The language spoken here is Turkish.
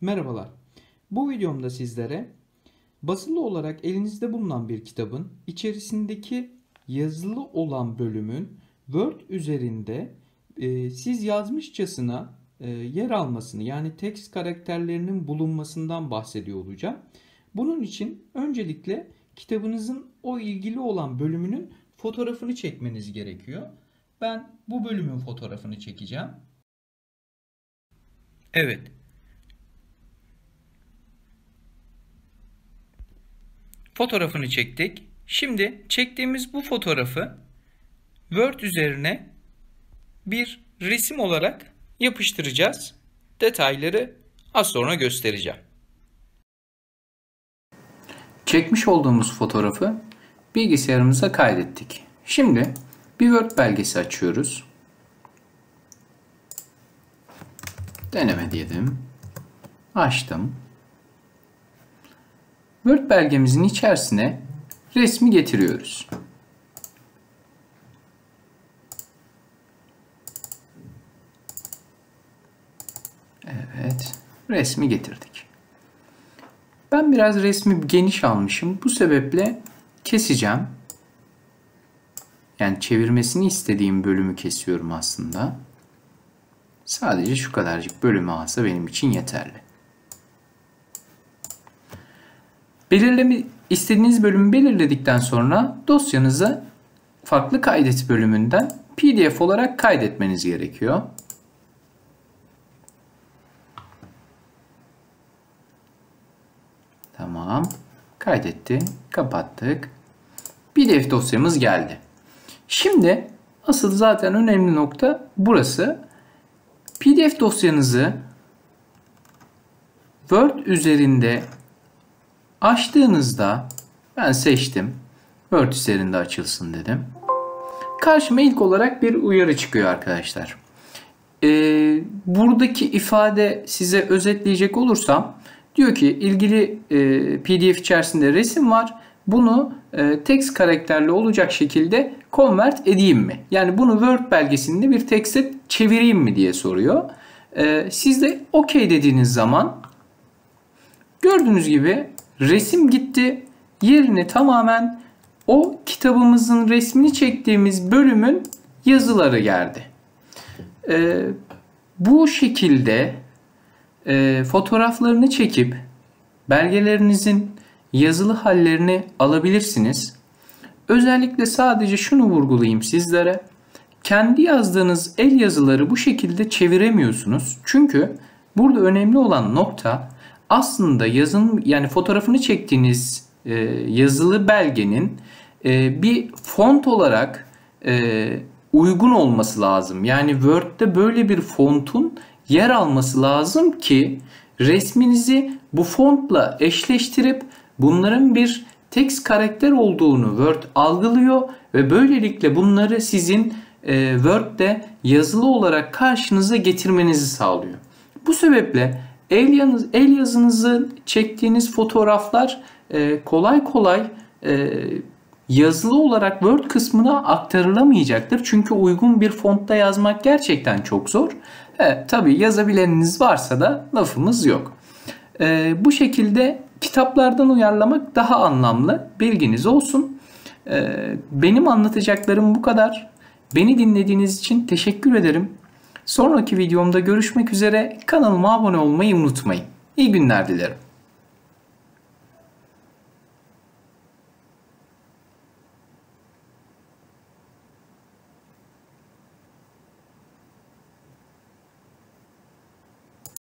Merhabalar. Bu videomda sizlere basılı olarak elinizde bulunan bir kitabın içerisindeki yazılı olan bölümün Word üzerinde siz yazmışçasına yer almasını, yani text karakterlerinin bulunmasından bahsediyor olacağım. Bunun için öncelikle kitabınızın o ilgili olan bölümünün fotoğrafını çekmeniz gerekiyor. Ben bu bölümün fotoğrafını çekeceğim. Evet. Fotoğrafını çektik. Şimdi çektiğimiz bu fotoğrafı Word üzerine bir resim olarak yapıştıracağız. Detayları az sonra göstereceğim. Çekmiş olduğumuz fotoğrafı bilgisayarımıza kaydettik. Şimdi bir Word belgesi açıyoruz. Deneme diyelim. Açtım. Word belgemizin içerisine resmi getiriyoruz. Evet, resmi getirdik. Ben biraz resmi geniş almışım. Bu sebeple keseceğim. Yani çevirmesini istediğim bölümü kesiyorum aslında. Sadece şu kadarcık bölümü alsa benim için yeterli. İstediğiniz bölümü belirledikten sonra dosyanızı farklı kaydet bölümünden PDF olarak kaydetmeniz gerekiyor. Tamam. Kaydetti. Kapattık. PDF dosyamız geldi. Şimdi asıl zaten önemli nokta burası. PDF dosyanızı Word üzerinde açtığınızda, ben seçtim, Word üzerinde açılsın dedim. Karşıma ilk olarak bir uyarı çıkıyor arkadaşlar. Buradaki ifade size özetleyecek olursam, diyor ki ilgili PDF içerisinde resim var. Bunu text karakterli olacak şekilde convert edeyim mi? Yani bunu Word belgesinde bir text'e çevireyim mi diye soruyor. Siz de OK dediğiniz zaman gördüğünüz gibi resim gitti. Yerine tamamen o kitabımızın resmini çektiğimiz bölümün yazıları geldi. Bu şekilde fotoğraflarını çekip belgelerinizin yazılı hallerini alabilirsiniz. Özellikle sadece şunu vurgulayayım sizlere. Kendi yazdığınız el yazıları bu şekilde çeviremiyorsunuz. Çünkü burada önemli olan nokta aslında yani fotoğrafını çektiğiniz yazılı belgenin bir font olarak uygun olması lazım. Yani Word'de böyle bir fontun yer alması lazım ki resminizi bu fontla eşleştirip bunların bir text karakter olduğunu Word algılıyor ve böylelikle bunları sizin Word'de yazılı olarak karşınıza getirmenizi sağlıyor. Bu sebeple el yazınızı çektiğiniz fotoğraflar kolay kolay yazılı olarak Word kısmına aktarılamayacaktır. Çünkü uygun bir fontta yazmak gerçekten çok zor. Tabii yazabileniniz varsa da lafımız yok. Bu şekilde kitaplardan uyarlamak daha anlamlı. Bilginiz olsun. Benim anlatacaklarım bu kadar. Beni dinlediğiniz için teşekkür ederim. Sonraki videomda görüşmek üzere. Kanalıma abone olmayı unutmayın. İyi günler dilerim.